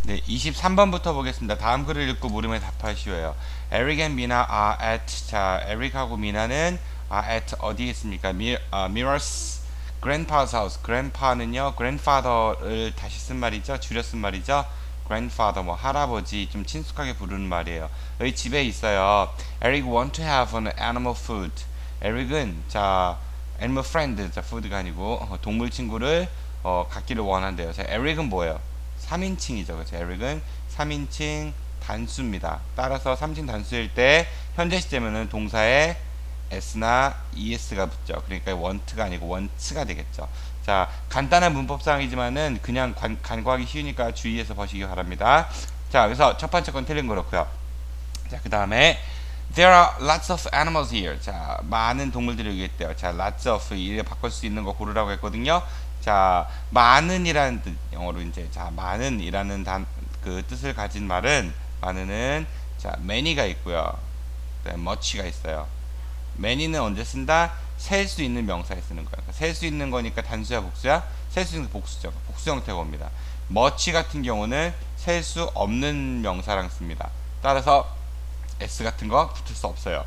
네, 23번부터 보겠습니다. 다음 글을 읽고 물으면 답하시오요. Eric and Mina are at, 자, 에릭하고 미나는 are at 어디에 있습니까? Mira's grandpa's house. grandpa는요, grandfather를 다시 쓴 말이죠. 줄여 쓴 말이죠. grandfather, 뭐, 할아버지, 좀 친숙하게 부르는 말이에요. 여기 집에 있어요. Eric want to have an animal food. 에릭은, 자, animal friend, 자, food가 아니고, 동물 친구를, 갖기를 원한대요. 자, 에릭은 뭐예요? 3인칭이죠. 그렇죠? 에릭은 3인칭 단수입니다. 따라서 3인칭 단수일 때 현재 시제면은 동사에 s나 es가 붙죠. 그러니까 want가 아니고 wants가 되겠죠. 자, 간단한 문법상이지만은 그냥 간과하기 쉬우니까 주의해서 보시기 바랍니다. 자, 그래서 첫 번째 건 틀린 거렇고요. 자, 그 다음에 There are lots of animals here. 자, 많은 동물들이 여기 있대요. 자, lots of 이래 바꿀 수 있는 거 고르라고 했거든요. 자, 많은이라는 뜻, 영어로 이제 자, 많은이라는 그 뜻을 가진 말은 많은은 자, many가 있고요. 네, much가 있어요. many는 언제 쓴다? 셀 수 있는 명사에 쓰는 거예요. 셀 수 있는 거니까 단수야, 복수야? 셀 수 있는 복수죠. 복수 형태가 옵니다. much 같은 경우는 셀 수 없는 명사랑 씁니다. 따라서 s 같은 거 붙을 수 없어요.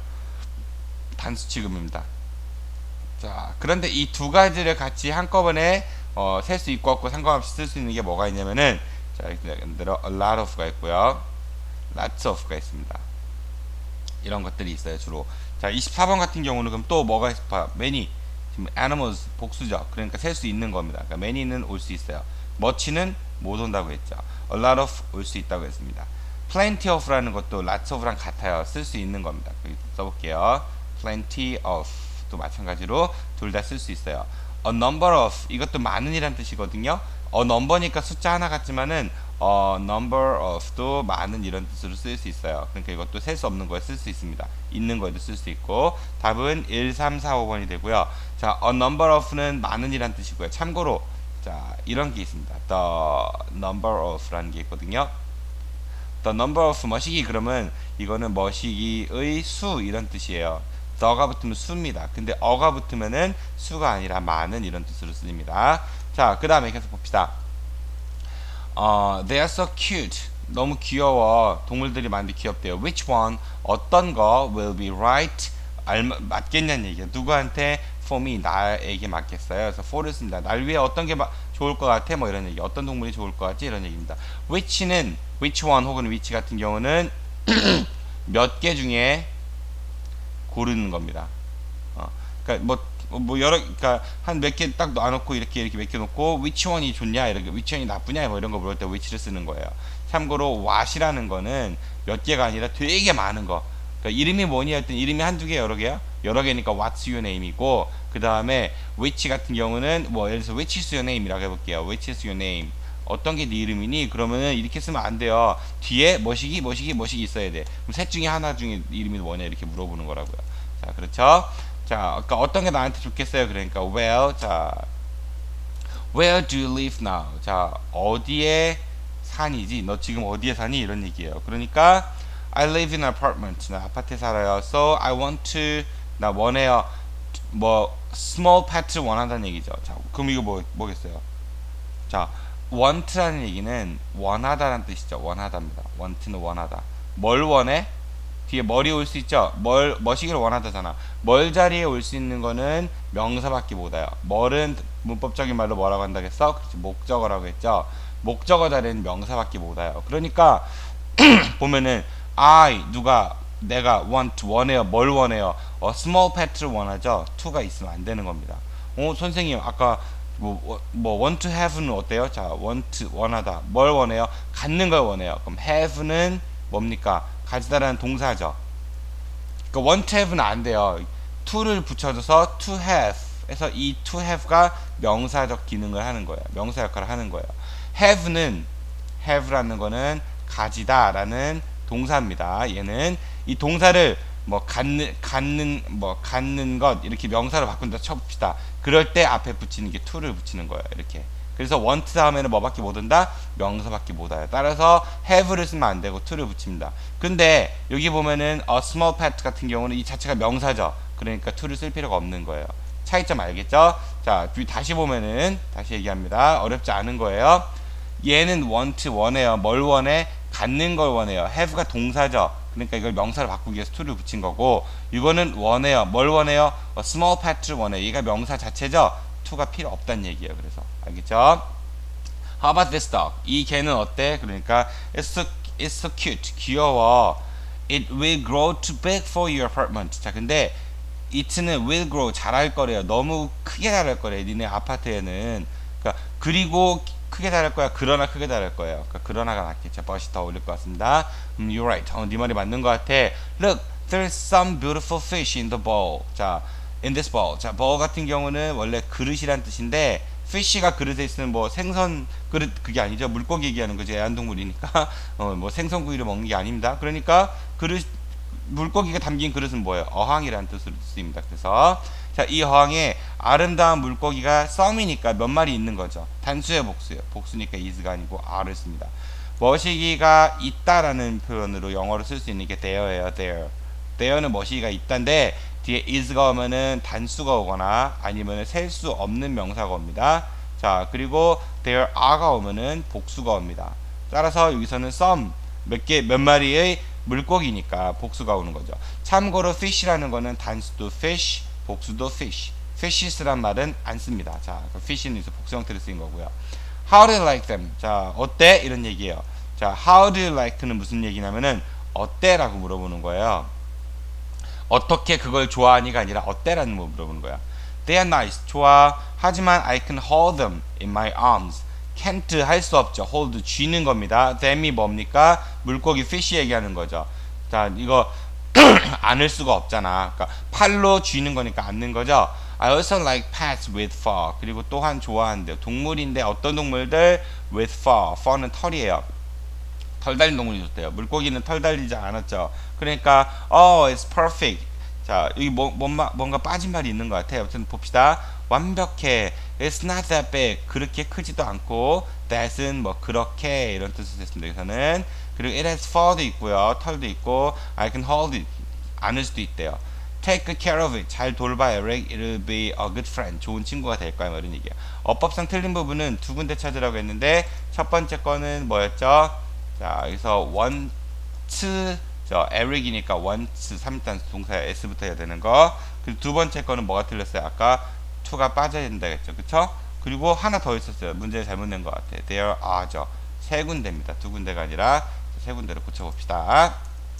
단수 취급입니다. 자, 그런데 이 두 가지를 같이 한꺼번에 셀 수 있고 없고 상관없이 쓸 수 있는 게 뭐가 있냐면은 자, 예를 들어 a lot of가 있고요. lots of가 있습니다. 이런 것들이 있어요, 주로. 자, 24번 같은 경우는 그럼 또 뭐가 있을까? many. 지금 animals 복수죠. 그러니까 셀 수 있는 겁니다. 그러니까 many는 올 수 있어요. much는 못 온다고 했죠. a lot of 올 수 있다고 했습니다. plenty of라는 것도 lots of랑 같아요. 쓸 수 있는 겁니다. 여기 써볼게요. plenty of 또 마찬가지로 둘 다 쓸 수 있어요. a number of 이것도 많은이란 뜻이거든요. number니까 숫자 하나 같지만은 number of도 많은 이런 뜻으로 쓸 수 있어요. 그러니까 이것도 셀 수 없는 거에 쓸 수 있습니다. 있는 거에도 쓸 수 있고 답은 1, 3, 4, 5번이 되고요. 자, a number of는 많은이란 뜻이고요. 참고로 자, 이런 게 있습니다. the number of라는 게 있거든요. the number of 머시기 그러면 이거는 머시기의 수 이런 뜻이에요. the가 붙으면 수입니다. 근데 어가 붙으면은 수가 아니라 많은 이런 뜻으로 쓰입니다. 자, 그 다음에 계속 봅시다. They are so cute. 너무 귀여워. 동물들이 많은데 귀엽대요. Which one? 어떤 거 will be right? 맞겠냐는 얘기예요. 누구한테? For me. 나에게 맞겠어요. 그래서 for를 씁니다. 날 위해 어떤 게 좋을 것 같아? 뭐 이런 얘기. 어떤 동물이 좋을 것 같지? 이런 얘기입니다. which는 which one 혹은 which 같은 경우는 몇 개 중에 고르는 겁니다. 그러니까 뭐 여러 그러니까 한 몇 개 딱 놔놓고 이렇게 몇 개 놓고 which one이 좋냐 이렇게 which one이 나쁘냐 뭐 이런 거 물을 때 which를 쓰는 거예요. 참고로 what이라는 거는 몇 개가 아니라 되게 많은 거. 그러니까 이름이 뭐니 할 땐 이름이 한두 개 여러 개야? 여러 개니까 what's your name이고 그 다음에 which 같은 경우는 뭐 예를 들어서 which is your name이라고 해볼게요. which is your name. 어떤 게 네 이름이니? 그러면은 이렇게 쓰면 안 돼요. 뒤에 뭐시기 있어야 돼. 그럼 셋 중에 하나 중에 이름이 뭐냐 이렇게 물어보는 거라고요. 자, 그렇죠? 자, 그러니까 어떤 게 나한테 좋겠어요? 그러니까 where, 자, where do you live now? 자, 어디에 산이지? 너 지금 어디에 사니? 이런 얘기예요. 그러니까 I live in an apartment. 나 아파트에 살아요. So I want to, 나 원해요. 뭐 small pet를 원한다는 얘기죠. 자, 그럼 이거 뭐겠어요? 자, want라는 얘기는 원하다라는 뜻이죠. 원하다입니다. want는 원하다. 뭘 원해? 뒤에 뭘이 올 수 있죠? 뭐시기를 원하다잖아. 뭘 자리에 올 수 있는 거는 명사밖에 못해요. 뭘은 문법적인 말로 뭐라고 한다겠어? 그렇지, 목적어라고 했죠. 목적어 자리에는 명사밖에 못해요. 그러니까 보면은 내가 want 원해요. 뭘 원해요? small pet를 원하죠. to가 있으면 안 되는 겁니다. 선생님 아까 want to have는 어때요? 자, want 원하다. 뭘 원해요? 갖는 걸 원해요. 그럼 have는 뭡니까? 가지다라는 동사죠. 그러니까 want to have는 안 돼요. to를 붙여줘서 to have 해서 이 to have가 명사적 기능을 하는 거예요. 명사 역할을 하는 거예요. have라는 거는 가지다라는 동사입니다. 얘는 이 동사를 갖는 것 이렇게 명사로 바꾼다 쳐봅시다. 그럴 때 앞에 붙이는 게 to를 붙이는 거예요. 이렇게. 그래서 want 다음에는 뭐밖에 못 온다? 명사밖에 못 와요. 따라서 have를 쓰면 안 되고 to를 붙입니다. 근데 여기 보면은 a small pet 같은 경우는 이 자체가 명사죠. 그러니까 to를 쓸 필요가 없는 거예요. 차이점 알겠죠? 자, 다시 보면은 다시 얘기합니다. 어렵지 않은 거예요. 얘는 want 원해요. 뭘 원해? 갖는 걸 원해요. have가 동사죠. 그러니까 이걸 명사로 바꾸기 위해서 to를 붙인 거고, 이거는 원해요. 뭘 원해요? small pet를 원해요. 얘가 명사 자체죠. to가 필요 없다는 얘기예요. 그래서 알겠죠? How about this dog? 이 개는 어때? 그러니까 it's so cute. 귀여워. It will grow too big for your apartment. 자, 근데 it는 will grow 자랄 거래요. 너무 크게 자랄 거래요. 니네 아파트에는. 그러니까 그리고 크게 자랄 거야. 그러나 크게 자랄 거예요. 그러니까 그러나가 낫겠죠. but이 더 어울릴 것 같습니다. You're right. 네 말이 맞는 것 같아. Look, there's some beautiful fish in the bowl. 자, in this bowl. 자, bowl 같은 경우는 원래 그릇이란 뜻인데, fish가 그릇에 있으면 뭐 생선 그릇 그게 아니죠. 물고기 얘기하는 거죠. 애완동물이니까 뭐 생선구이를 먹는 게 아닙니다. 그러니까 그릇 물고기가 담긴 그릇은 뭐예요? 어항이라는 뜻으로 쓰입니다. 그래서 자, 이 어항에 아름다운 물고기가 썸이니까 몇 마리 있는 거죠. 단수예요, 복수예요? 복수니까 is가 아니고 are를 씁니다. 머시기가 있다라는 표현으로 영어로 쓸 수 있는 게 there예요. there는 머시기가 있다인데 뒤에 is가 오면은 단수가 오거나 아니면은 셀 수 없는 명사가 옵니다. 자, 그리고 there are가 오면은 복수가 옵니다. 따라서 여기서는 some 몇 마리의 물고기니까 복수가 오는 거죠. 참고로 fish라는 거는 단수도 fish, 복수도 fish. fishes 란 말은 안 씁니다. 자, fish는 이제 복수 형태로 쓰인 거고요. How do you like them? 자, 어때? 이런 얘기예요. 자, how do you like는 무슨 얘기냐면은 어때? 라고 물어보는 거예요. 어떻게 그걸 좋아하니가 아니라 어때라는 거 물어보는 거야. They are nice. 좋아. 하지만 I can hold them in my arms. can't 할 수 없죠. hold 쥐는 겁니다. them이 뭡니까? 물고기 fish 얘기하는 거죠. 자, 이거 안을 수가 없잖아. 그러니까 팔로 쥐는 거니까 안는 거죠. I also like pets with fur. 그리고 또한 좋아한대요. 동물인데 어떤 동물들? with fur. fur는 털이에요. 털 달린 동물이 좋대요. 물고기는 털 달리지 않았죠. 그러니까 it's perfect. 자, 여기 뭔가 빠진 말이 있는 것 같아요. 아무튼 봅시다. 완벽해. It's not that big. 그렇게 크지도 않고 that은 뭐 그렇게 이런 뜻을 했습니다. 여기서는. 그리고 it has fur도 있고요. 털도 있고 I can hold it. 안을 수도 있대요. Take good care of it. 잘 돌봐요. It'll be a good friend. 좋은 친구가 될 거야. 뭐 이런 얘기예요. 어법상 틀린 부분은 두 군데 찾으라고 했는데 첫 번째 거는 뭐였죠? 자, 여기서 want 저 Eric이니까 want 3단 동사 s부터 해야 되는 거. 그리고 두 번째 거는 뭐가 틀렸어요? 아까 to가 빠져야 된다 했죠. 그쵸? 그리고 하나 더 있었어요. 문제를 잘못 낸 것 같아요. There are죠. 세 군데입니다. 두 군데가 아니라 세 군데로 고쳐봅시다.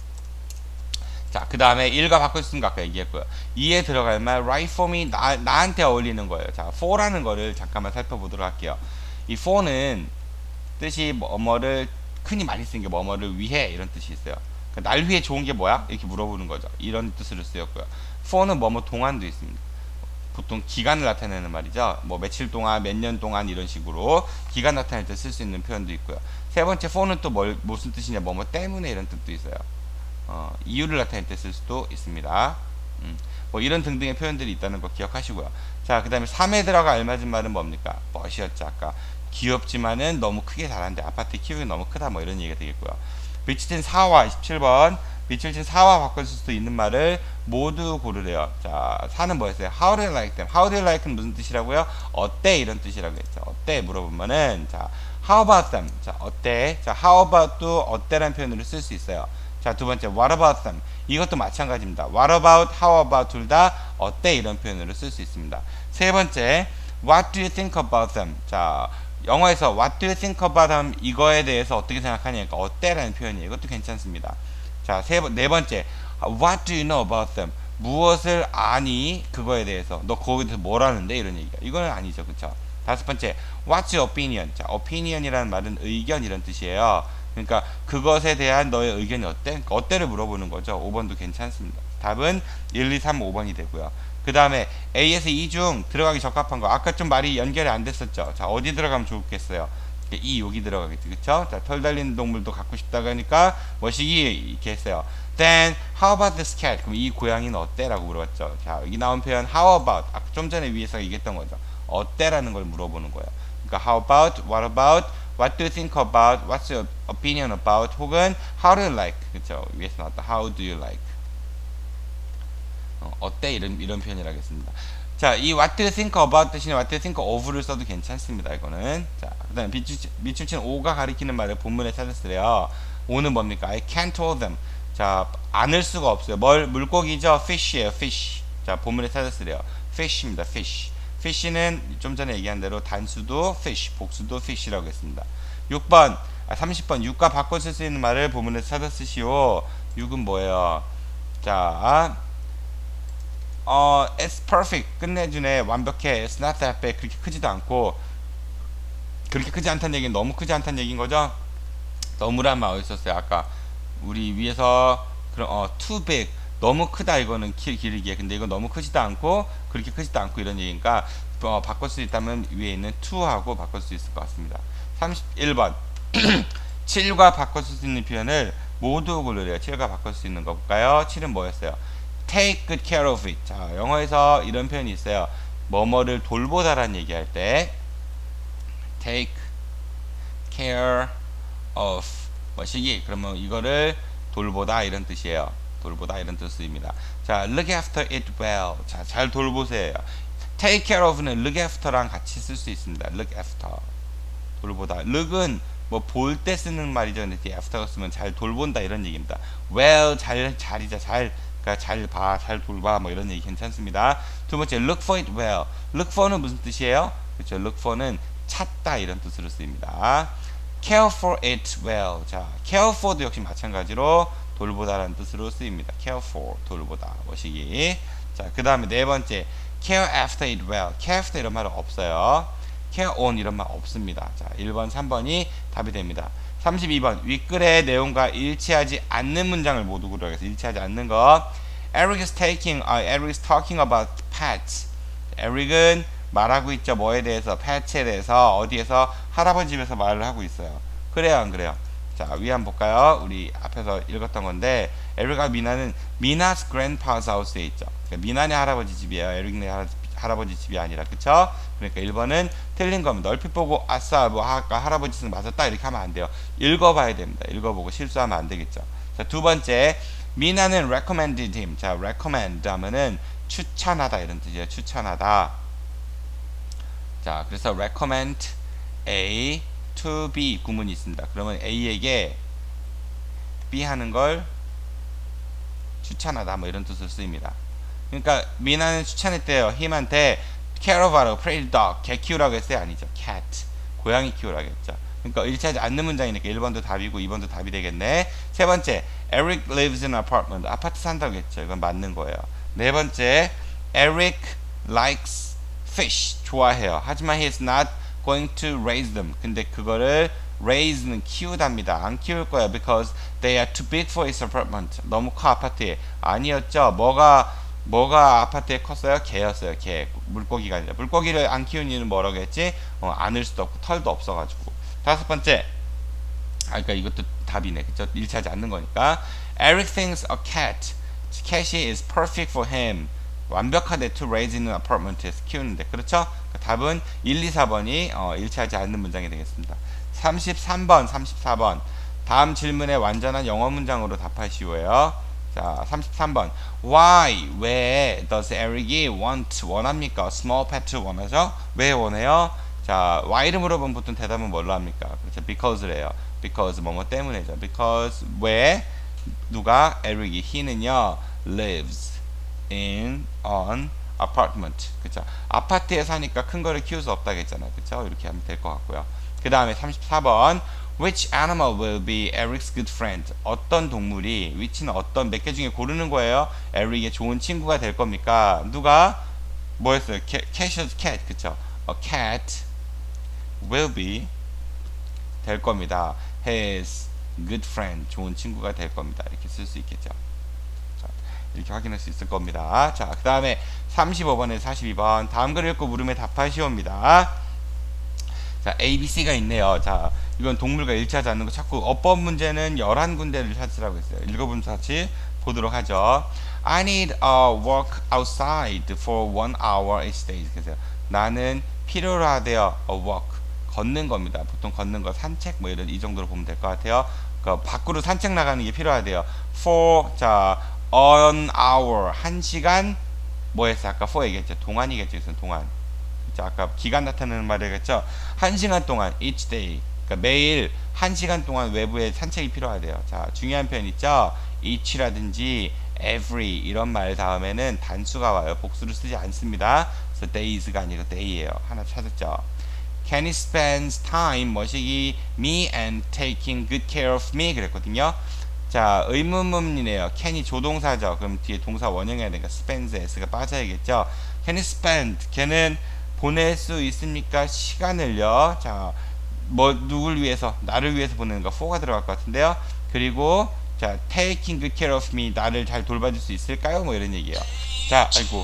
자, 그 다음에 1과 바꿀 수 있는 거 아까 얘기했고요. 2에 들어갈 말 write for me 나한테 어울리는 거예요. 자, for라는 거를 잠깐만 살펴보도록 할게요. 이 for는 뜻이 뭐뭐를 흔히 많이 쓰는 게 뭐뭐를 위해 이런 뜻이 있어요. 그러니까 날 위해 좋은 게 뭐야? 이렇게 물어보는 거죠. 이런 뜻으로 쓰였고요. for는 뭐뭐 동안도 있습니다. 보통 기간을 나타내는 말이죠. 뭐 며칠 동안, 몇 년 동안 이런 식으로 기간 나타낼 때 쓸 수 있는 표현도 있고요. 세 번째 for는 또 무슨 뜻이냐? 뭐뭐 때문에 이런 뜻도 있어요. 이유를 나타낼 때 쓸 수도 있습니다. 뭐 이런 등등의 표현들이 있다는 거 기억하시고요. 자, 그 다음에 3에 들어가 알맞은 말은 뭡니까? 멋이었죠. 아까 귀엽지만은 너무 크게 자란대. 아파트 키우기 너무 크다. 뭐 이런 얘기가 되겠고요. 빛을 튄 4와 27번 빛을 튄 4와 바꿀 수도 있는 말을 모두 고르래요. 자, 4는 뭐였어요? How do you like them? How do you like는 무슨 뜻이라고요? 어때? 이런 뜻이라고 했죠. 어때? 물어보면은 자, how about them? 자, 어때? 자, how about도 어때라는 표현으로 쓸 수 있어요. 자, 두 번째 what about them? 이것도 마찬가지입니다. what about, how about 둘 다 어때? 이런 표현으로 쓸 수 있습니다. 세 번째 what do you think about them? 자, 영어에서 what do you think about them? 이거에 대해서 어떻게 생각하냐니까 어때라는 표현이에요. 이것도 괜찮습니다. 자, 네 번째 what do you know about them? 무엇을 아니? 그거에 대해서 너 거기에 대해서 뭘 아는데? 이런 얘기가 이거는 아니죠. 그쵸? 다섯 번째 what's your opinion? 자, opinion이라는 말은 의견 이런 뜻이에요. 그러니까 그것에 대한 너의 의견이 어때? 그러니까 어때를 물어보는 거죠. 5번도 괜찮습니다. 답은 1, 2, 3, 5번이 되고요. 그 다음에 A에서 E 중 들어가기 적합한 거 아까 좀 말이 연결이 안 됐었죠. 자, 어디 들어가면 좋겠어요? E 여기 들어가겠지. 그쵸? 자, 털 달린 동물도 갖고 싶다고 하니까 뭐시기 이렇게 했어요. Then how about this cat? 그럼 이 고양이는 어때? 라고 물어봤죠. 자, 여기 나온 표현 how about 아까 좀 전에 위에서 얘기했던 거죠. 어때라는 걸 물어보는 거예요. 그러니까 how about, what about, what do you think about, what's your opinion about 혹은 how do you like? 그쵸? 위에서 나왔다. how do you like? 어때? 이런 표현이라 하겠습니다. 자, 이 what do you think about 대신에 what do you think of를 써도 괜찮습니다. 이거는. 자, 그 다음에 밑줄치는 o가 가리키는 말을 본문에 찾았어요. o는 뭡니까? I can't hold them. 자, 안을 수가 없어요. 물고기죠? fish예요, fish. 자, 본문에 찾았어요. fish입니다, fish. fish는 좀 전에 얘기한 대로 단수도 fish, 복수도 fish라고 했습니다. 30번 6과 바꿔 쓸 수 있는 말을 본문에서 찾아 쓰시오. 6은 뭐예요? 자, it's perfect. 끝내주네. 완벽해. It's not that big. 그렇게 크지도 않고. 그렇게 크지 않다는 얘기는 너무 크지 않다는 얘기인 거죠? 너무란 말 어딨었어요? 아까 우리 위에서 그런 too big. 너무 크다 이거는 길게. 근데 이건 너무 크지도 않고 그렇게 크지도 않고 이런 얘기니까 바꿀 수 있다면 위에 있는 to하고 바꿀 수 있을 것 같습니다. 31번 7과 바꿀 수 있는 표현을 모두 고르래요. 7과 바꿀 수 있는 거 볼까요? 7은 뭐였어요? Take good care of it. 자, 영어에서 이런 표현이 있어요. 뭐뭐를 돌보다라는 얘기할 때 take care of 뭐시기? 그러면 이거를 돌보다 이런 뜻이에요. 돌보다 이런 뜻입니다. 자, look after it well. 자, 잘 돌보세요. take care of는 look after랑 같이 쓸 수 있습니다. look after. 돌보다. look은 뭐 볼 때 쓰는 말이죠. 근데 after가 쓰면 잘 돌본다 이런 얘기입니다. well 잘이자 잘. 그러니까 잘 봐, 잘 돌봐 뭐 이런 얘기 괜찮습니다. 두 번째 look for it well. look for는 무슨 뜻이에요? 그렇죠. look for는 찾다 이런 뜻으로 쓰입니다. care for it well. 자, care for도 역시 마찬가지로 돌보다라는 뜻으로 쓰입니다. care for 돌보다 뭐시기. 자, 그 다음에 네 번째 care after it well. care after 이런 말은 없어요. care on 이런 말 없습니다. 자, 1번 3번이 답이 됩니다. 32번 윗글의 내용과 일치하지 않는 문장을 모두 고르라고 해서 일치하지 않는 거. Eric is talking about pets. 에릭은 말하고 있죠. 뭐에 대해서? pets에 대해서. 어디에서? 할아버지 집에서 말을 하고 있어요. 그래요 안 그래요? 자, 위 한번 볼까요? 우리 앞에서 읽었던 건데 에릭과 미나는 미나's grandpa's house에 있죠. 그러니까 미나네 할아버지 집이에요. 에릭네 할아버지 집이 아니라. 그쵸? 그러니까 1번은 틀린 겁니다. 얼핏 보고 아싸 뭐 아까 할아버지 집은 맞았다 이렇게 하면 안 돼요. 읽어봐야 됩니다. 읽어보고 실수하면 안 되겠죠. 자, 두 번째 미나는 recommended him. 자, recommend 하면은 추천하다 이런 뜻이에요. 추천하다. 자, 그래서 recommend A to B 구문이 있습니다. 그러면 A에게 B 하는 걸 추천하다 뭐 이런 뜻으로 쓰입니다. 그러니까 미나는 추천했대요. 힘한테 care of a pretty dog. 개 키우라고 했어요? 아니죠. cat. 고양이 키우라고 했죠. 그러니까 일치하지 않는 문장이니까 1번도 답이고 2번도 답이 되겠네. 세 번째 Eric lives in an apartment. 아파트 산다고 했죠. 이건 맞는 거예요. 네 번째 Eric likes fish. 좋아해요. 하지만 he is not going to raise them. 근데 그거를 raise는 키우답니다. 안 키울 거예요. Because they are too big for his apartment. 너무 커 아파트에. 아니었죠. 뭐가 아파트에 컸어요? 개였어요. 개. 물고기가 아니라. 물고기를 안 키우는 이유는 뭐라고 했지? 안을 수도 없고 털도 없어가지고. 다섯 번째. 그러니까 이것도 답이네. 그쵸? 일치하지 않는 거니까. Eric thinks a cat. cat이 is perfect for him. 완벽하대 to raise in an apartment에서 키우는데. 그렇죠? 그러니까 답은 1, 2, 4번이 일치하지 않는 문장이 되겠습니다. 33번, 34번. 다음 질문에 완전한 영어 문장으로 답하시오요. 자, 33번. Why? 왜 does Eric이 원합니까? Small pet 원하죠? 왜 원해요? 자, why를 물어보면 보통 대답은 뭘로 합니까? 그렇죠. because래요. because 뭐뭐 때문에죠. because 왜 누가 Eric이 he는요 lives in an apartment. 그쵸? 아파트에 사니까 큰 거를 키울 수 없다고 했잖아요. 그쵸? 이렇게 하면 될 것 같고요. 그 다음에 34번 Which animal will be Eric's good friend? 어떤 동물이 which는 어떤 몇 개 중에 고르는 거예요. 에릭의 좋은 친구가 될 겁니까? 누가? 뭐였어요? cat. 그쵸? A cat will be 될 겁니다. His good friend. 좋은 친구가 될 겁니다. 이렇게 쓸 수 있겠죠. 자, 이렇게 확인할 수 있을 겁니다. 자, 그 다음에 35번에서 42번 다음 글을 읽고 물음에 답하시옵니다. 자, A, B, C가 있네요. 자, 이건 동물과 일치하지 않는 거 자꾸 어법 문제는 11군데를 찾으라고 했어요. 읽어보면서 같이 보도록 하죠. I need a walk outside for 1 hour each day. 그래서 나는 필요로 하대요. a walk. 걷는 겁니다. 보통 걷는 거 산책 뭐 이런 이 정도로 보면 될 것 같아요. 그 밖으로 산책 나가는 게 필요하대요. for 자, 1 hour 1시간 뭐 했어? 아까 for 얘기했죠. 동안이겠죠. 그래서 동안. 자, 아까 기간 나타내는 말이겠죠. 1시간 동안 each day. 그러니까 매일 1시간 동안 외부에 산책이 필요하대요. 자, 중요한 표현 있죠. each라든지 every 이런 말 다음에는 단수가 와요. 복수를 쓰지 않습니다. 그래서 days가 아니고 day예요. 하나 찾았죠. Kenny spends time 머시기 me and taking good care of me 그랬거든요. 자, 의문문이네요. Kenny 조동사죠. 그럼 뒤에 동사 원형해야 되니까 spends s가 빠져야겠죠. Kenny spend 걔는 보낼 수 있습니까? 시간을요. 자, 뭐 누굴 위해서? 나를 위해서 보내는 거 for가 들어갈 것 같은데요. 그리고 자, taking good care of me 나를 잘 돌봐줄 수 있을까요? 뭐 이런 얘기예요. 자, 아이고.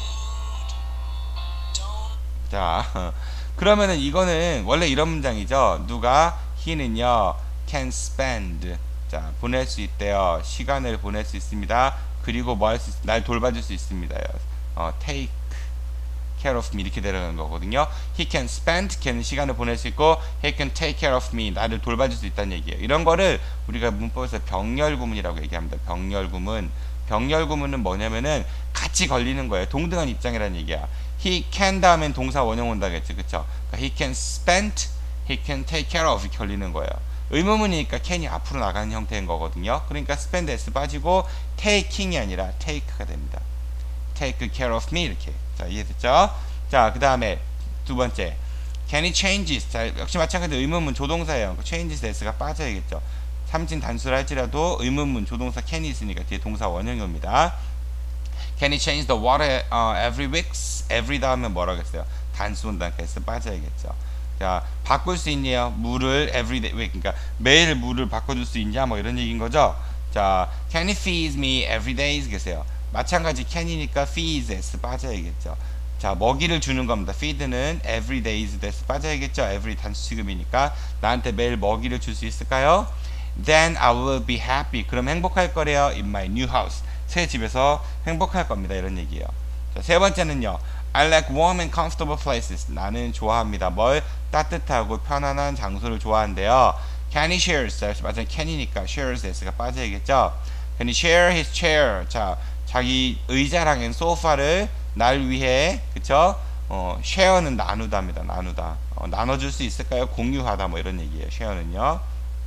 자, 그러면은 이거는 원래 이런 문장이죠. 누가 he는요 can spend 자 보낼 수 있대요. 시간을 보낼 수 있습니다. 그리고 뭐 할 수 날 돌봐줄 수 있습니다. take care of me 이렇게 되는 거거든요. He can spend 걔는 시간을 보낼 수 있고 he can take care of me 나를 돌봐줄 수 있다는 얘기예요. 이런 거를 우리가 문법에서 병렬구문이라고 얘기합니다. 병렬구문은 뭐냐면은 같이 걸리는 거예요. 동등한 입장이라는 얘기야. He can 다음엔 동사 원형 온다겠지, 그쵸? 그러니까 he can spend, he can take care of 걸리는 거예요. 의문문이니까 can이 앞으로 나가는 형태인 거거든요. 그러니까 spend s 빠지고 taking이 아니라 take가 됩니다. take care of me 이렇게. 자, 이해됐죠? 자, 그 다음에 두 번째 can he changes 자, 역시 마찬가지로 의문문 조동사예요. changes s가 빠져야겠죠. 삼진 단수를 할지라도 의문문 조동사 can이 있으니까 뒤에 동사 원형이 옵니다. Can he change the water every week? every 다음에 뭐라고 했어요? 단수 온다니까 s 빠져야겠죠. 자, 바꿀 수 있냐? 물을 every day week 그러니까 매일 물을 바꿔줄 수 있냐? 뭐 이런 얘기인 거죠. 자, can he feed me every day? 계세요. 마찬가지 can이니까 feeds s 빠져야겠죠. 자, 먹이를 주는 겁니다. feed는 every days s 빠져야겠죠. every 단수 취급이니까 나한테 매일 먹이를 줄 수 있을까요? Then I will be happy. 그럼 행복할 거래요. In my new house. 새 집에서 행복할 겁니다. 이런 얘기예요. 자, 세 번째는요. I like warm and comfortable places. 나는 좋아합니다. 뭘? 따뜻하고 편안한 장소를 좋아한대요. Can he share? 맞아요. can이니까 shares s가 빠져야겠죠. Can he share his chair? 자, 자기 의자랑 소파를 날 위해 그쵸? share는 나누다입니다. 나누다. 나눠줄 수 있을까요? 공유하다 뭐 이런 얘기예요. share는요.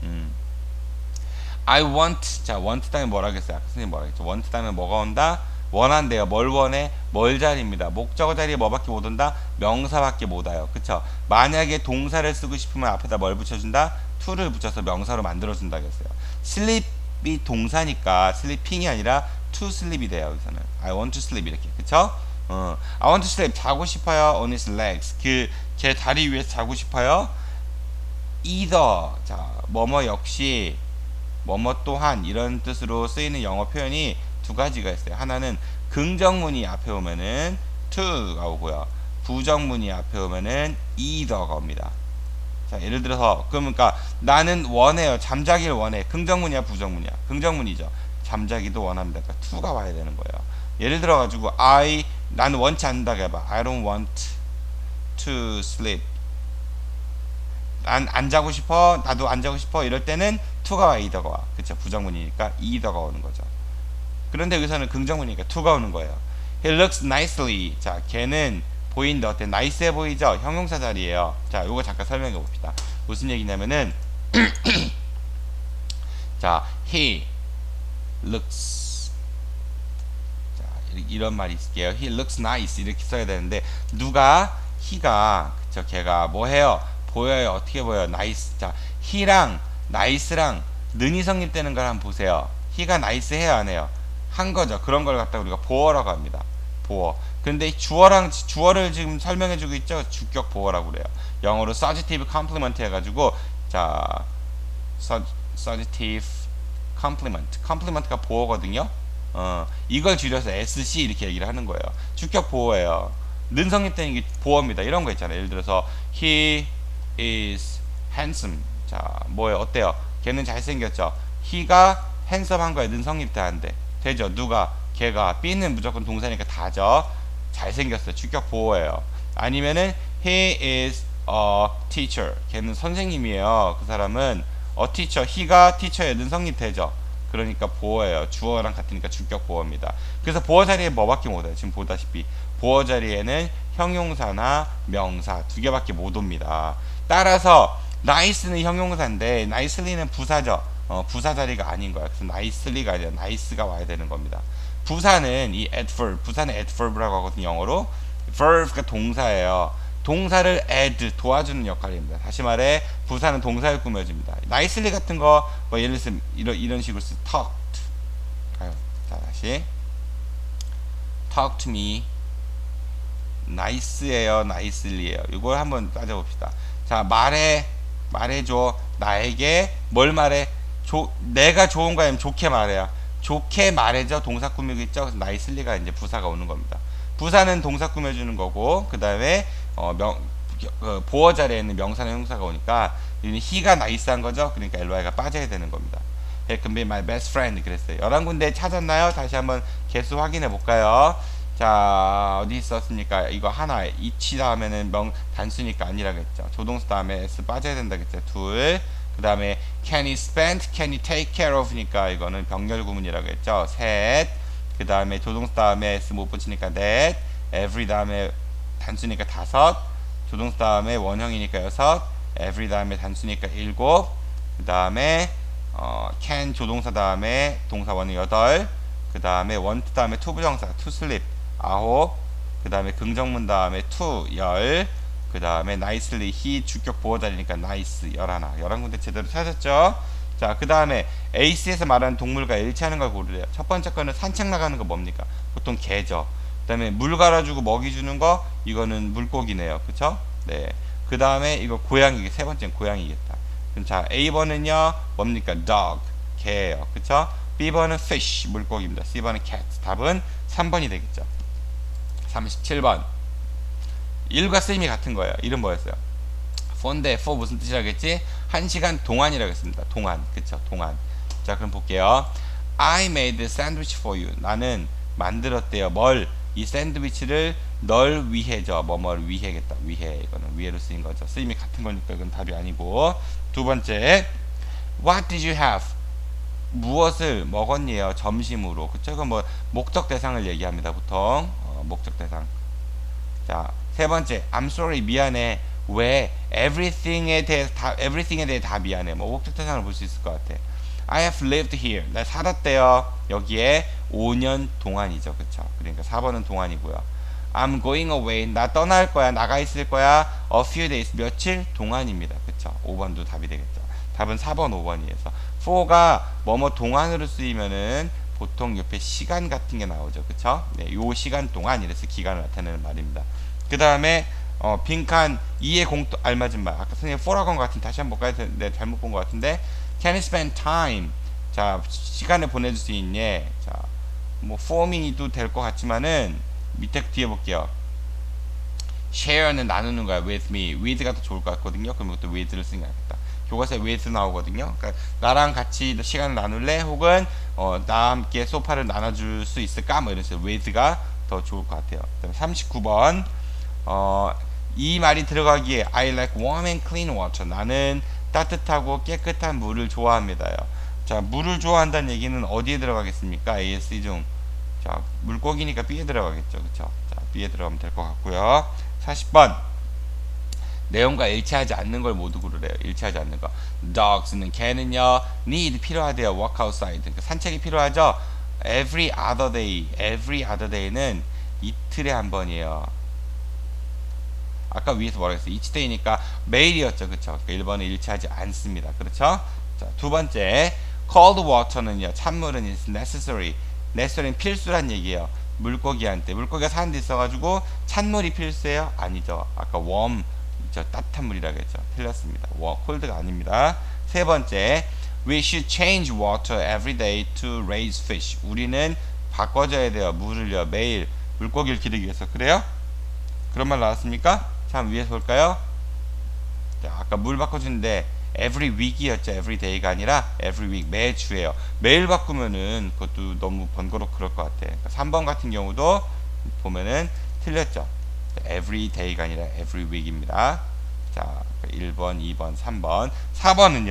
I want 자 want 다음에 뭐라 그랬어요? 선생님 뭐라 그랬죠? want 다음에 뭐가 온다? 원한대요. 뭘 원해? 뭘 자리입니다. 목적어 자리에 뭐밖에 못 온다? 명사밖에 못 와요. 그쵸? 만약에 동사를 쓰고 싶으면 앞에다 뭘 붙여준다? to를 붙여서 명사로 만들어준다 그랬어요. sleep이 동사니까 sleeping이 아니라 to sleep이 돼요. 여기서는 I want to sleep 이렇게 그쵸? I want to sleep 자고 싶어요. on his legs 제 다리 위에서 자고 싶어요. either 자 뭐뭐 역시 뭐뭐 또한 이런 뜻으로 쓰이는 영어 표현이 두 가지가 있어요. 하나는 긍정문이 앞에 오면은 to가 오고요. 부정문이 앞에 오면은 either가 옵니다. 자, 예를 들어서 그러니까 나는 원해요. 잠자기를 원해. 긍정문이야, 부정문이야? 긍정문이죠. 잠자기도 원합니다. 그러니까 to가 와야 되는 거예요. 예를 들어 가지고 나는 원치 않는다고 해봐. I don't want to sleep. 안 자고 싶어. 나도 안 자고 싶어. 이럴 때는 to가 와, either가 와. 그쵸? 부정문이니까 either가 오는 거죠. 그런데 여기서는 긍정문이니까 to가 오는 거예요. He looks nicely. 자, 걔는 보인다. 어때? 나이스해 보이죠? 형용사 자리예요. 자, 요거 잠깐 설명해 봅시다. 무슨 얘기냐면은 자, he looks 자, 이런 말이 있을게요. He looks nice 이렇게 써야 되는데 누가 he가 그쵸? 걔가 뭐 해요? 보여요. 어떻게 보여요? nice. 자, he랑 nice랑 는이 성립되는 걸 한번 보세요. he가 nice 해요, 안 해요? 한 거죠. 그런 걸 갖다 우리가 보어라고 합니다. 보어. 근데 주어를 지금 설명해 주고 있죠. 주격 보어라고 그래요. 영어로 subjective complement 해가지고 자 subjective complement가 보어거든요. 이걸 줄여서 SC 이렇게 얘기를 하는 거예요. 주격 보어예요. 는 성립되는 게 보어입니다. 이런 거 있잖아요. 예를 들어서 he is handsome. 자, 뭐예요? 어때요? 걔는 잘생겼죠. he가 handsome 한 거에 는 성립되는데 되죠. 누가? 걔가. B는 무조건 동사니까 다죠. 잘생겼어요. 주격 보어예요. 아니면은 he is a teacher. 걔는 선생님이에요. 그 사람은 a teacher. he가 teacher에 는 성립되죠. 그러니까 보어예요. 주어랑 같으니까 주격 보어입니다. 그래서 보어 자리에 뭐밖에 못 와요. 지금 보다시피 보어 자리에는 형용사나 명사 두 개밖에 못 옵니다. 따라서 nice는 형용사인데 nicely는 부사죠. 부사 자리가 아닌 거야. 그래서 nicely가 아니라 nice가 와야 되는 겁니다. 부사는 이 adverb, 부사는 adverb라고 하거든요. 영어로 verb가 동사예요. 동사를 add, 도와주는 역할입니다. 다시 말해 부사는 동사를 꾸며줍니다. nicely 같은 거 뭐 예를 들면 이런 식으로 쓰 talked. 자, 다시 talk to me. nice예요, nicely예요. 이걸 한번 따져봅시다. 자, 말해줘. 나에게 뭘 말해? 내가 좋은 거 아니면 좋게 말해요. 좋게 말해줘. 동사 꾸미겠죠. 그래서 nicely가 이제 부사가 오는 겁니다. 부사는 동사 꾸며주는 거고, 그 다음에 보어 자리에는 명사나 형사가 오니까 he가 nice한 거죠. 그러니까 ly가 빠져야 되는 겁니다. He can be my best friend 그랬어요. 11군데 찾았나요? 다시 한번 개수 확인해 볼까요? 자, 어디 있었습니까? 이거 하나, each 다음에는 단수니까 아니라겠죠. 조동사 다음에 s 빠져야 된다겠죠. 둘. 그 다음에 can he spend, can he take care of니까 이거는 병렬 구문이라고 했죠. 셋. 그 다음에 조동사 다음에 s 못 붙이니까 넷. every 다음에 단수니까 다섯. 조동사 다음에 원형이니까 여섯. every 다음에 단수니까 일곱. 그 다음에 can 조동사 다음에 동사 원형 여덟. 그 다음에 want 다음에 to 부정사 to sleep 아홉. 그 다음에 긍정문 다음에 to 열. 그 다음에 nicely he 주격 보호 자리니까 nice 11군데 제대로 찾았죠. 자, 그 다음에 AC에서 말하는 동물과 일치하는 걸 고르래요. 첫 번째 거는 산책 나가는 거 뭡니까? 보통 개죠. 그 다음에 물 갈아주고 먹이 주는 거 이거는 물고기네요. 그쵸? 네. 그 다음에 이거 고양이, 세 번째는 고양이겠다. 그럼 자, A번은요 뭡니까? dog 개예요. 그쵸? B번은 fish 물고기입니다. C번은 cat. 답은 3번이 되겠죠. 37번 1과 쓰임이 같은 거예요. 이름 뭐였어요? for인데 for 무슨 뜻이라겠지? 1시간 동안이라고 했습니다. 동안. 그쵸? 동안. 자, 그럼 볼게요. I made a sandwich for you. 나는 만들었대요. 뭘? 이 샌드위치를 널 위해죠. 뭐뭐를 위해겠다. 위해. 이거는 위해로 쓰인 거죠. 쓰임이 같은 거니까 이건 답이 아니고. 두 번째 What did you have? 무엇을 먹었니요? 점심으로. 그쵸? 이건 뭐 목적 대상을 얘기합니다. 보통 목적 대상. 자, 세 번째 I'm sorry 미안해. 왜? everything에 대해 다 미안해. 뭐 목적 대상을 볼 수 있을 것 같아. I have lived here. 나 살았대요. 여기에 5년 동안이죠. 그쵸? 그러니까 4번은 동안이고요. I'm going away. 나 떠날 거야. 나가 있을 거야. A few days. 며칠 동안입니다. 그쵸? 5번도 답이 되겠죠. 답은 4번, 5번이에서 4가 뭐뭐 동안으로 쓰이면은 보통 옆에 시간 같은 게 나오죠. 그쵸? 네, 요 시간 동안 이래서 기간을 나타내는 말입니다. 그 다음에 빈칸 2의 공통 알맞은 말. 아까 선생님 4라고 한 것 같은데 다시 한번 볼까요? 네, 잘못 본 것 같은데 Can you spend time? 자, 시간을 보내줄 수 있니? 자, 뭐 for me도 될 것 같지만은 밑에 뒤에 볼게요. share는 나누는 거야. with me. with가 더 좋을 것 같거든요. 그럼 이것도 with를 쓰는 게 낫겠다. 교과서에 with 나오거든요. 그러니까 나랑 같이 시간을 나눌래? 혹은 나와 함께 소파를 나눠줄 수 있을까? 뭐 이런 식으로 with가 더 좋을 것 같아요. 39번 이 말이 들어가기에 I like warm and clean water. 나는 따뜻하고 깨끗한 물을 좋아합니다요. 자, 물을 좋아한다는 얘기는 어디에 들어가겠습니까? A, S 중. 자, 물고기니까 B에 들어가겠죠. 그쵸? 자, B에 들어가면 될 것 같고요. 40번 내용과 일치하지 않는 걸 모두 고르래요. 일치하지 않는 거. dogs는 개는요 need 필요하대요. walk outside. 그러니까 산책이 필요하죠. every other day. every other day는 이틀에 한 번이에요. 아까 위에서 뭐라고 했어요? each day니까 매일이었죠. 그쵸? 그러니까 1번은 일치하지 않습니다. 그렇죠? 자, 두 번째 cold water는요 찬물은 is necessary. necessary는 필수란 얘기예요. 물고기한테. 물고기가 사는 데 있어가지고 찬물이 필수예요? 아니죠. 아까 warm 따뜻한 물이라겠죠. 틀렸습니다. cold가 아닙니다. 세 번째 we should change water every day to raise fish. 우리는 바꿔줘야 돼요. 물을요 매일 물고기를 기르기 위해서. 그래요? 그런 말 나왔습니까? 자, 위에서 볼까요? 자, 아까 물 바꿔주는데 every week이었죠. every day가 아니라 every week. 매주예요. 매일 바꾸면은 그것도 너무 번거롭고 그럴 것 같아. 그러니까 3번 같은 경우도 보면은 틀렸죠. every day가 아니라 every week입니다. 자, 1번, 2번, 3번. 4번은요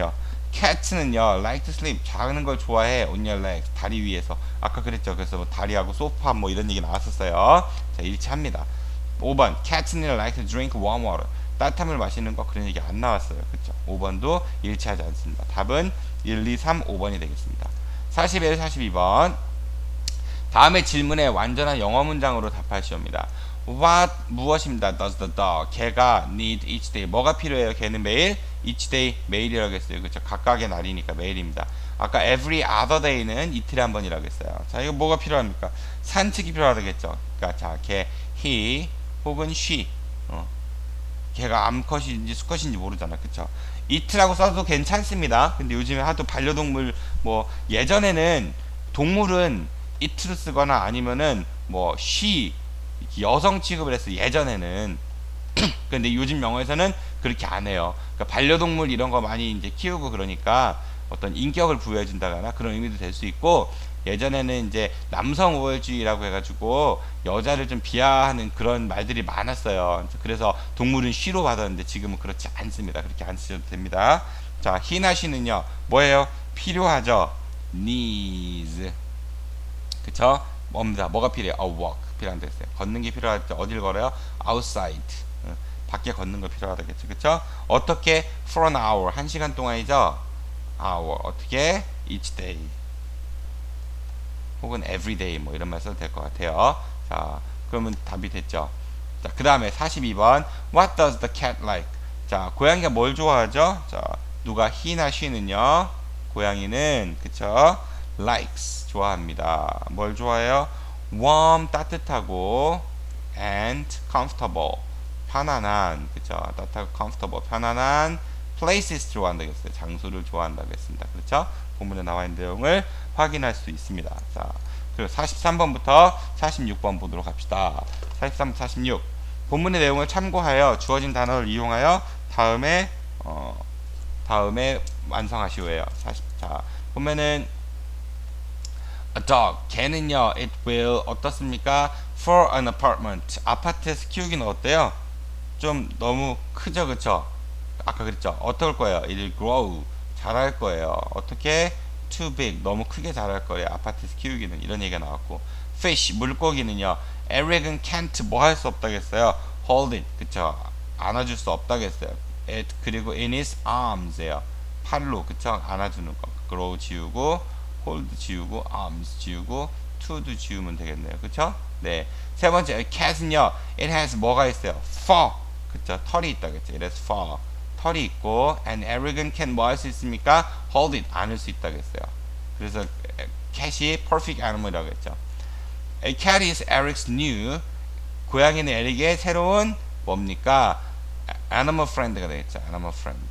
cat는요 like to sleep 자는 걸 좋아해 on your legs 다리 위에서 아까 그랬죠. 그래서 뭐 다리하고 소파 뭐 이런 얘기 나왔었어요. 자 일치합니다. 5번 cat는 like to drink warm water 따뜻한 물 마시는 거 그런 얘기 안 나왔어요. 그쵸? 5번도 일치하지 않습니다. 답은 1, 2, 3, 5번이 되겠습니다. 41, 42번 다음의 질문에 완전한 영어 문장으로 답하시옵니다. What 무엇입니다. Does the dog 개가 need each day 뭐가 필요해요? 개는 매일 each day 매일이라고 했어요. 그렇죠? 각각의 날이니까 매일입니다. 아까 every other day는 이틀에 한 번이라고 했어요. 자 이거 뭐가 필요합니까? 산책이 필요하다겠죠. 그러니까 자개 he 혹은 she 걔가 암컷인지 수컷인지 모르잖아. 그쵸? 이틀하고 써도 괜찮습니다. 근데 요즘에 하도 반려동물 뭐 예전에는 동물은 이틀로 쓰거나 아니면은 뭐 she 여성 취급을 했어 예전에는. 근데 요즘 영어에서는 그렇게 안 해요. 그러니까 반려동물 이런 거 많이 이제 키우고 그러니까 어떤 인격을 부여해 준다거나 그런 의미도 될 수 있고 예전에는 이제 남성 우월주의라고 해가지고 여자를 좀 비하하는 그런 말들이 많았어요. 그래서 동물은 쉬로 받았는데 지금은 그렇지 않습니다. 그렇게 안 쓰셔도 됩니다. 자, he나 she는요 뭐예요? 필요하죠. needs 그쵸? 뭡니다. 뭐가 필요해요? a walk 필요한다 했어요. 걷는 게 필요하죠. 어딜 걸어요? outside 밖에 걷는 거 필요하다겠죠. 그쵸? 어떻게? for an hour 1시간 동안이죠. hour 어떻게? each day 혹은 everyday 뭐 이런 말 써도 될 것 같아요. 자 그러면 답이 됐죠. 자 그 다음에 42번 What does the cat like? 자 고양이가 뭘 좋아하죠? 자 누가 he나 she는요 고양이는 그쵸 likes 좋아합니다. 뭘 좋아해요? warm 따뜻하고 and comfortable 편안한 그쵸 따뜻하고 comfortable 편안한 places 좋아한다겠어요. 장소를 좋아한다고 했습니다. 그렇죠? 본문에 나와 있는 내용을 확인할 수 있습니다. 자, 그리고 43번부터 46번 보도록 합시다. 43, 46. 본문의 내용을 참고하여 주어진 단어를 이용하여 다음에 완성하시오예요. 자, 보면은 a dog 개는요 it will 어떻습니까? for an apartment 아파트에서 키우기는 어때요? 좀 너무 크죠, 그쵸? 아까 그랬죠. 어떨 거예요? it will grow 자랄 거예요. 어떻게? too big 너무 크게 자랄 거예요. 아파트에서 키우기는 이런 얘기가 나왔고 fish 물고기는요 Eric은 can't 뭐 할 수 없다겠어요. hold it 그쵸 안아줄 수 없다겠어요. it 그리고 in his arms예요. 팔로 그쵸 안아주는 거 grow 지우고 hold 지우고 arms 지우고 to도 지우면 되겠네요. 그쵸? 네. 세 번째 cat은요 it has 뭐가 있어요. fur 그쵸 털이 있다겠죠. it has fur 털이 있고 and Eric은 can 뭐 할 수 있습니까? hold it 안을 수 있다겠어요. 그래서 cat이 perfect animal이라고 했죠. A cat is Eric's new 고양이는 에릭의 새로운 뭡니까? animal friend가 되겠죠. animal friend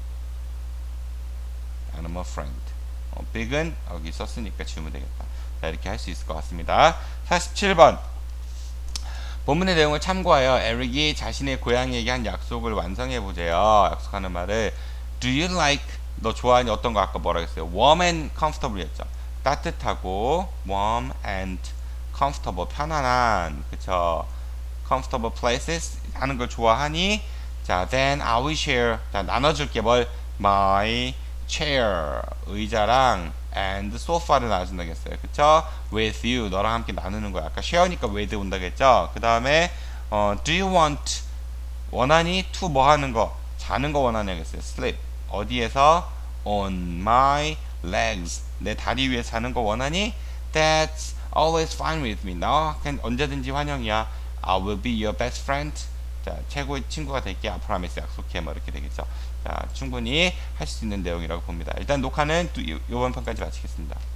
big은 여기 썼으니까 지우면 되겠다. 자 이렇게 할 수 있을 것 같습니다. 47번 본문의 내용을 참고하여 에릭이 자신의 고양이에게 한 약속을 완성해 보세요. 약속하는 말을 Do you like 너 좋아하니 어떤 거 아까 뭐라 했어요? warm and comfortable 했죠. 따뜻하고 warm and comfortable 편안한 그쵸 comfortable places 하는 걸 좋아하니 자 then I will share 자 나눠줄게 뭘 my chair 의자랑 and sofa를 나눠준다고 했어요. 그쵸? with you 너랑 함께 나누는 거야. 아까 share니까 with 온다고 했죠. 그 다음에 do you want 원하니 to 뭐 하는 거 자는 거 원하냐고 했어요. sleep 어디에서 on my legs 내 다리 위에 자는 거 원하니 that's always fine with me 나 언제든지 환영이야. I will be your best friend 자 최고의 친구가 될게 I promise 약속해 뭐 이렇게 되겠죠. 자 충분히 할 수 있는 내용이라고 봅니다. 일단 녹화는 이번 편까지 마치겠습니다.